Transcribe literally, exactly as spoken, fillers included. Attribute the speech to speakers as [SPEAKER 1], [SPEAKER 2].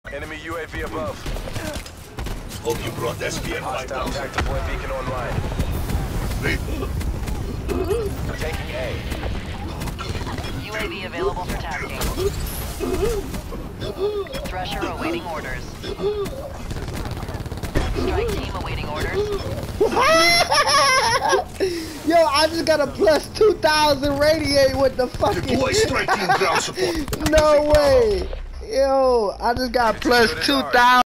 [SPEAKER 1] Enemy U A V above.
[SPEAKER 2] Hope you brought S P F five
[SPEAKER 1] Hostile
[SPEAKER 2] thousand.
[SPEAKER 1] tactical beacon online. Taking A.
[SPEAKER 3] U A V available for tasking. Thresher awaiting orders. Strike team awaiting orders.
[SPEAKER 4] Yo, I just got a plus two thousand radiate with the fucking.
[SPEAKER 2] Deploy strike team ground support.
[SPEAKER 4] No way. Yo, I just got plus two thousand.